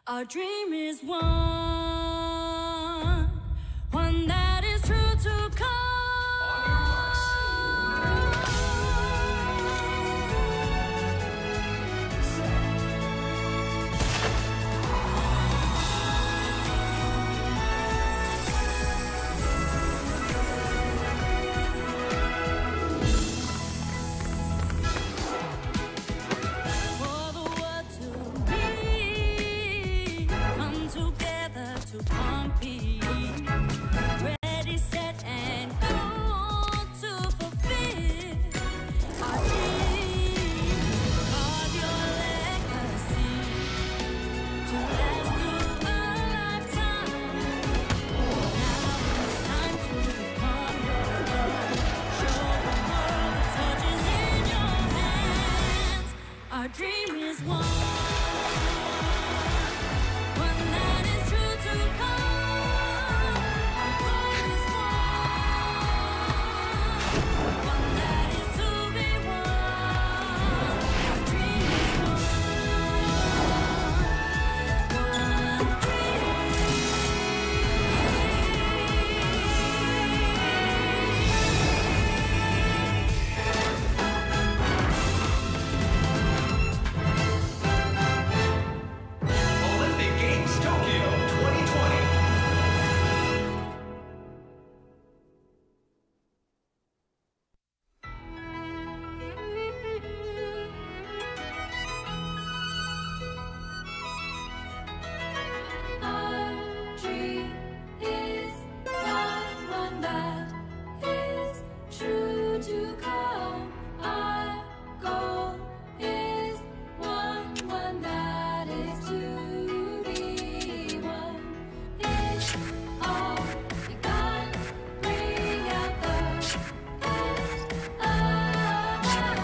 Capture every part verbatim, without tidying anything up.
Our dream is one, one that is true to come. For the world to be, come together to compete. Ready, set, and go to fulfill our dreams. Carve your legacy to last through a lifetime. Now it's time to become your world. Show the world the touches in your hands. Our dream is one, one that is true to come. Our goal is one, one that is to be won. Our dream is one, one Olympic Games Tokyo twenty twenty. Our dream is one, one that is true to come. Our goal is one, one that is to be one. It's all begun. Bring out the best of us. We are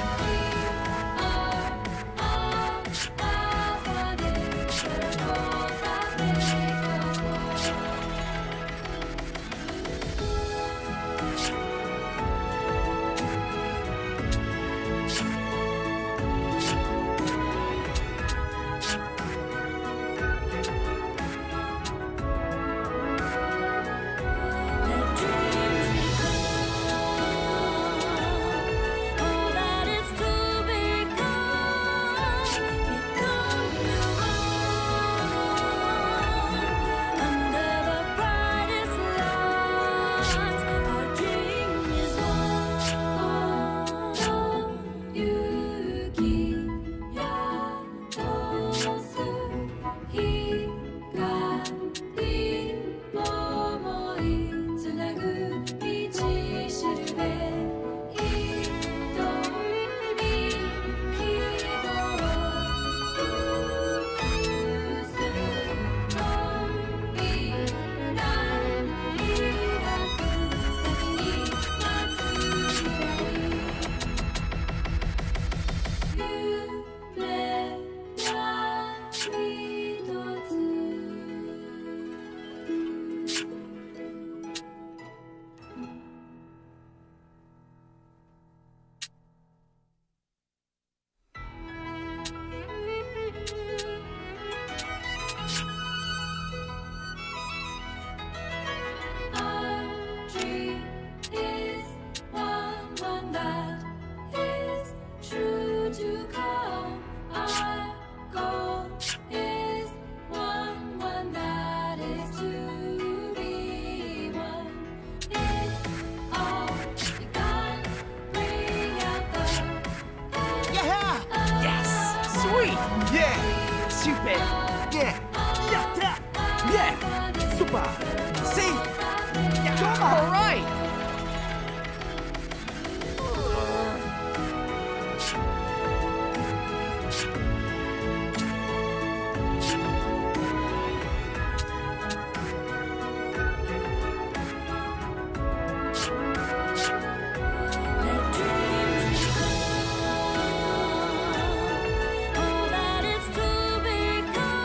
all as one in the goals that make us one. Let dreams become all that is to become. Become your own under the brightest lights. Our dream is one. Yuki Yatosu Hikari Momoi Tsunagu Michi Shirube Hitomi Kido Utsusu Tombi Nahiraku Saki ni Matsuraru Yume ya hitotsu. Our dream is one, one that is true to come. Our goal is one, one that is to be one. It's all begun. Bring out the best Yeah! of us. Yes! Sweet! Yeah! Super! Yeah! Yatta! Yeah! Super! See? Yeah! Alright! Let dreams become all that is to become.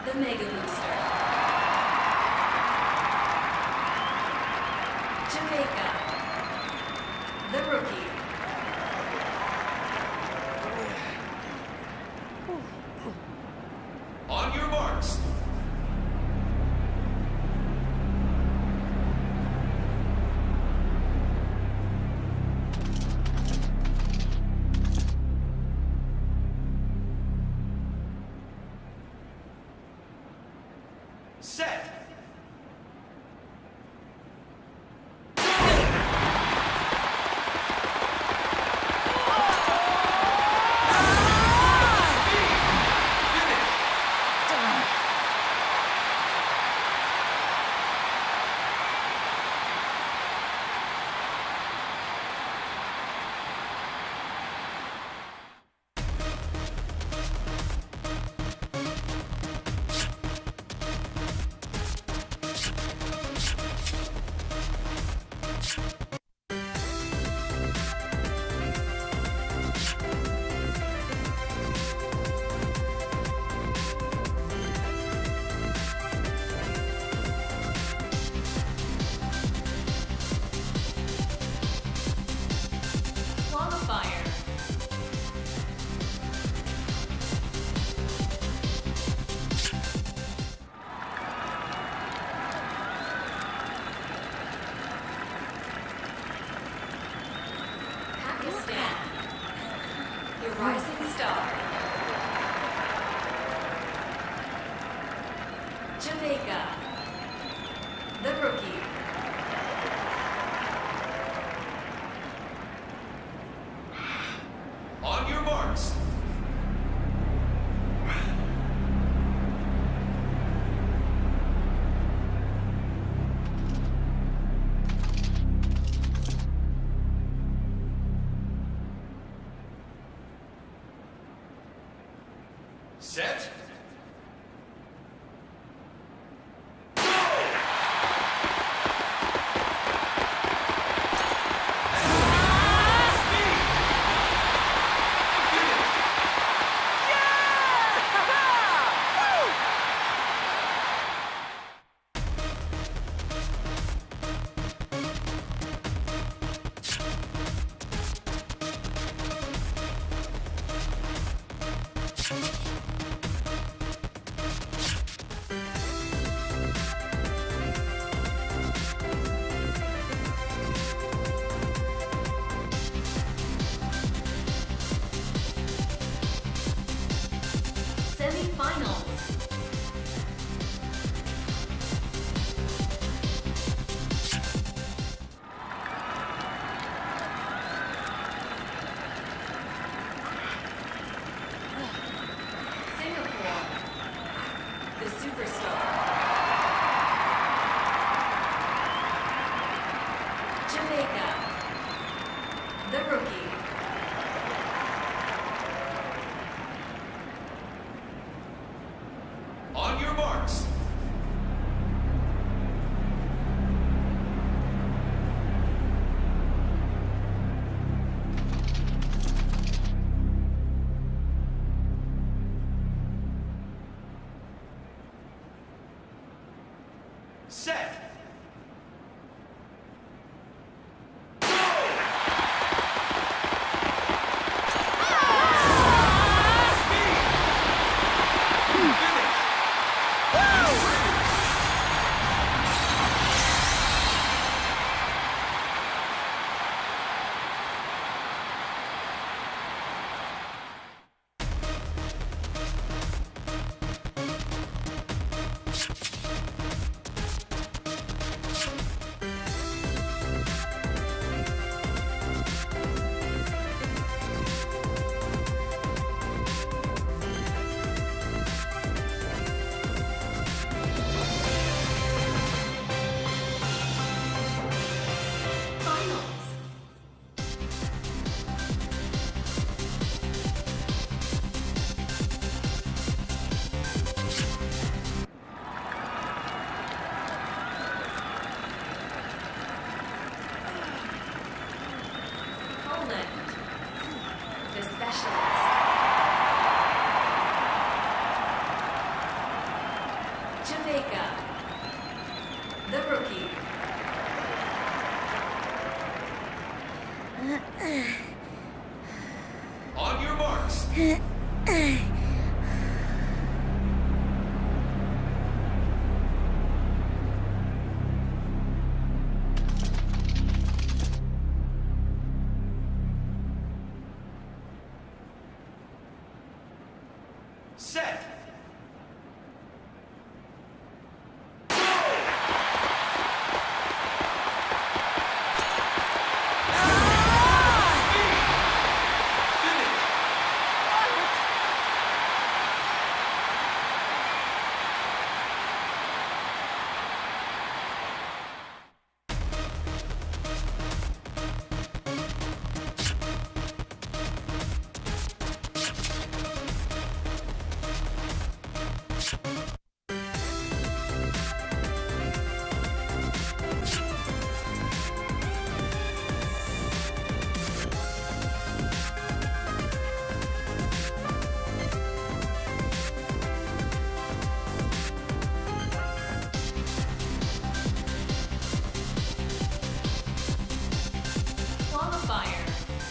the Mega Booster. Jamaica, the Rookie. On your marks. Set. Qualifier. Pakistan, your rising star. Jamaica, the Rookie. On your marks. Set. Semi-finals. Singapore, the Superstar. Jamaica, the Rookie. On your marks. Set. On your marks. Set. Qualifier.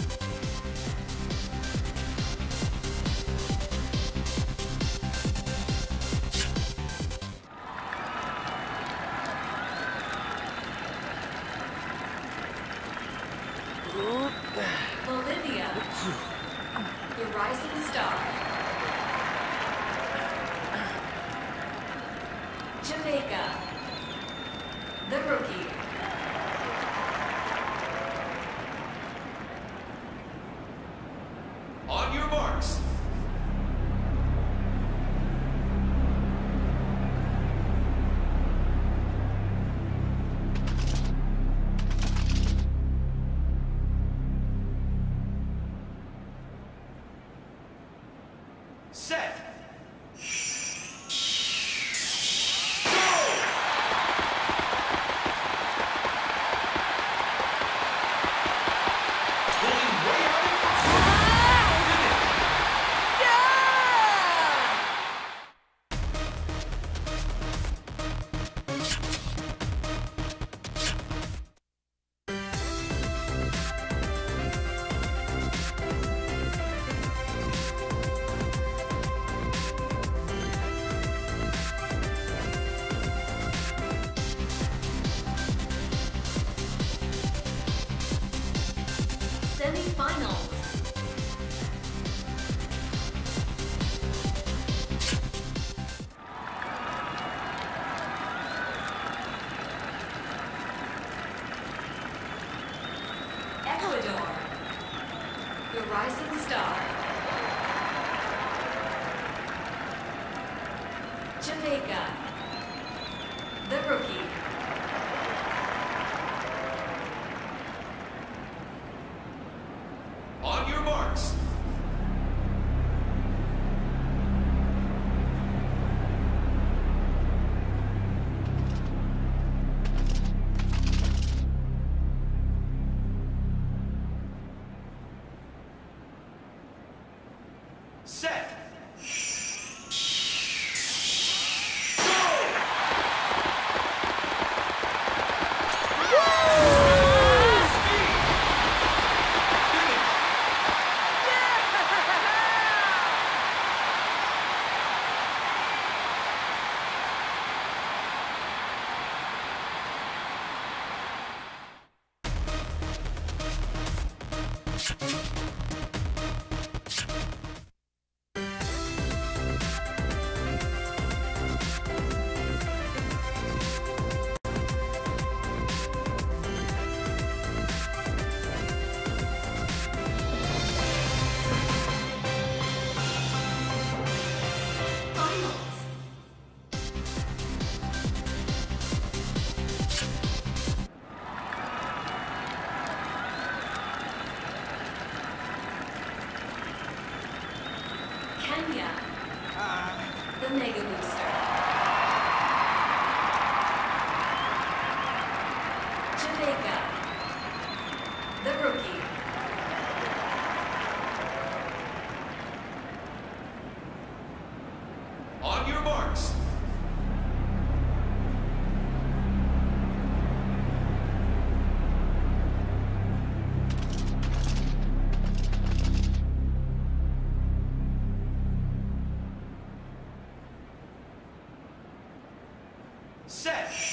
Bolivia. The rising star. Jamaica. The rookie. On your marks. Set. Pulling way out in front. Finish. Semi-finals. Ecuador. The rising star. Jamaica. The rookie. On your marks. Set. Finals. Kenya. The Mega Booster. Jamaica. The rookie. On your marks. set.